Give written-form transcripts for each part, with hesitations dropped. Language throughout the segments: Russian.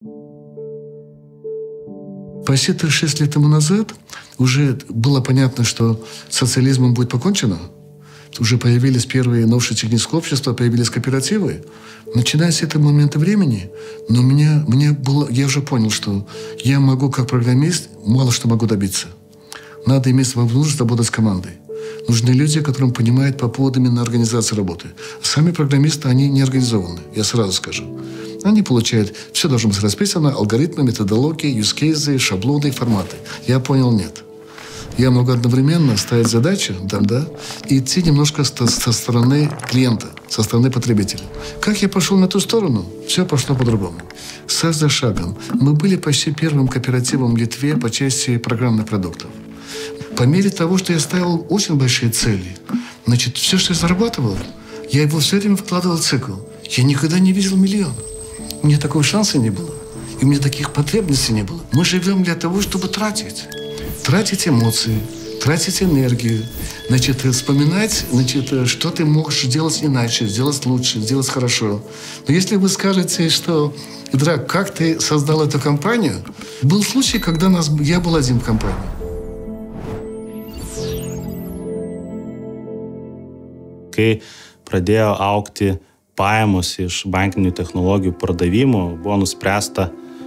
Почти 36 лет тому назад уже было понятно, что социализмом будет покончено. Уже появились первые новшие технические общества, появились кооперативы. Начиная с этого момента времени, но я уже понял, что я могу, как программист, мало что могу добиться. Надо иметь возможность работать с командой. Нужны люди, которые понимают по поводу именно организации работы. Сами программисты, они не организованы, я сразу скажу. Они получают, все должно быть расписано, алгоритмы, методологии, юзкейзы, шаблоны, форматы. Я понял, нет. Я могу одновременно ставить задачу, и идти немножко со стороны клиента, со стороны потребителя. Как я пошел на ту сторону, все пошло по-другому. Шаг за шагом. Мы были почти первым кооперативом в Литве по части программных продуктов. По мере того, что я ставил очень большие цели, все, что я зарабатывал, я его все время вкладывал в цикл. Я никогда не видел миллион. У меня такого шанса не было. И у меня таких потребностей не было. Мы живем для того, чтобы тратить. Тратить эмоции, тратить энергию. Вспоминать, что ты можешь сделать иначе, сделать лучше, сделать хорошо. Но если вы скажете, что, Драк, как ты создал эту компанию? Был случай, когда я был один в компании. Kai pradėjo augti pajamos iš bankinių technologijų pardavimų, buvo nuspręsta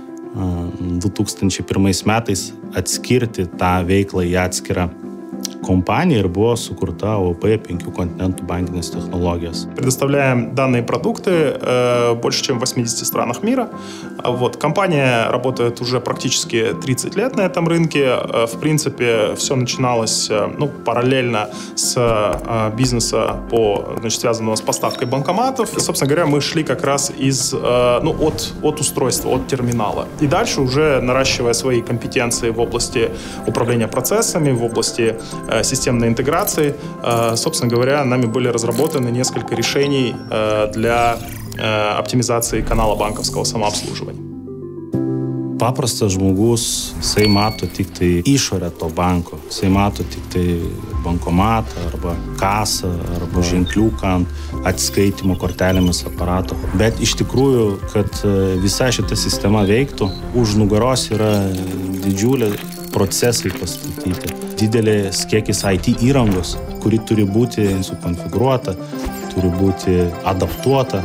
2001 metais atskirti tą veiklą į atskirą компании ir buvo sukurta ООП «Penki Kontinentai» банкинės технологijas. Предоставляем данные продукты больше, чем в 80 странах мира. Компания работает уже практически 30 лет на этом рынке. В принципе, все начиналось параллельно с бизнеса, связанного с поставкой банкоматов. Собственно говоря, мы шли как раз от устройства, от терминала. И дальше уже наращивая свои компетенции в области управления процессами, в области системной интеграции, собственно говоря, нами были разработаны несколько решений для оптимизации канала банковского самообслуживания. Paprastas žmogus, jisai mato tik tai išorę to banko, jisai mato tik tai bankomatą arba kasą arba ženkliuką ant atsiskaitimo kortelėmis aparato. Bet iš tikrųjų, kad visa šita sistema veiktų, už nugaros yra didžiulė procesai pastatyti. Didelis kiekis IT įrangos, kuri turi būti sukonfigūruota, turi būti adaptuota.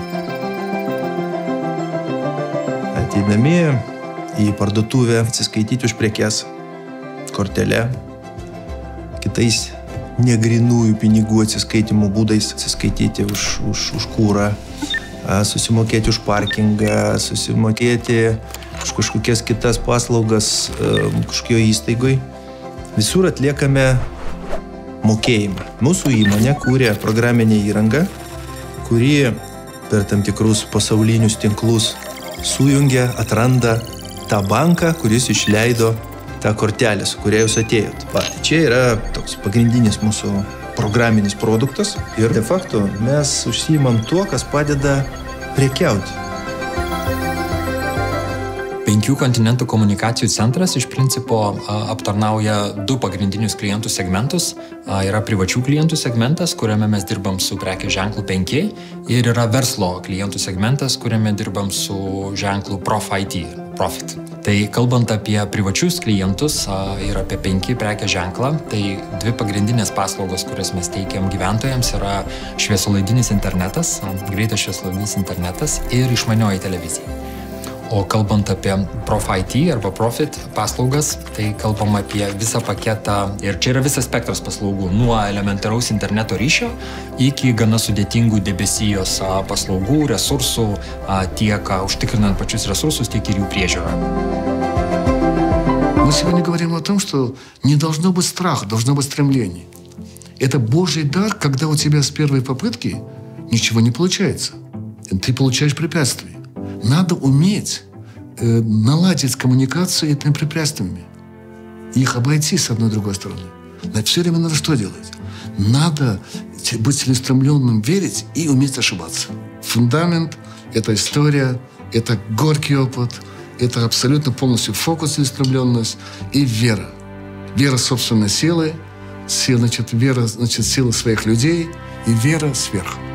Ateidami į parduotuvę atsiskaityti už prekes kortelę, kitais negrinųjų pinigų atsiskaitimo būdais atsiskaityti už kūrą, susimokėti už parkingą, susimokėti už kažkokias kitas paslaugas kažkokioje įstaigoje. Visur atliekame mokėjimą. Mūsų įmonė kūrė programinę įrangą, kuri per tam tikrus pasaulinius tinklus sujungia, atranda tą banką, kuris išleido tą kortelę, su kuria jūs atėjot. Čia yra toks pagrindinis mūsų programinis produktas ir de facto mes užsiimam tuo, kas padeda prekiauti. Penkių kontinentų komunikacijų centras iš principo aptarnauja du pagrindinius klientų segmentus. Yra privačių klientų segmentas, kuriame mes dirbam su prekės ženklu Penki, ir yra verslo klientų segmentas, kuriame dirbam su ženklu Profit. Tai kalbant apie privačius klientus ir apie Penki prekės ženklą, tai dvi pagrindinės paslaugos, kurias mes teikiam gyventojams, yra šviesolaidinis internetas, greitas šviesolaidinis internetas ir išmanioji televizija. O kalbant apie Profit arba Profit paslaugas, tai kalbam apie visą paketą ir čia yra visas spektras paslaugų, nuo elementaraus interneto ryšio iki gana sudėtingų debesijos paslaugų, resursų, tiek užtikrinant pačius ресурсов, tiek ir jų priežiūrą. Мы сегодня говорим о том, что не должно быть страха, должно быть стремление. Это Божий дар, когда у тебя с первой попытки ничего не получается. Ты получаешь препятствия. Надо уметь наладить коммуникацию этими препятствиями. Их обойти с одной и другой стороны. Но все время надо что делать? Надо быть целеустремленным, верить и уметь ошибаться. Фундамент – это история, это горький опыт, это абсолютно полностью фокус, целеустремленность и вера. Вера в собственной силы, вера, силы своих людей и вера сверху.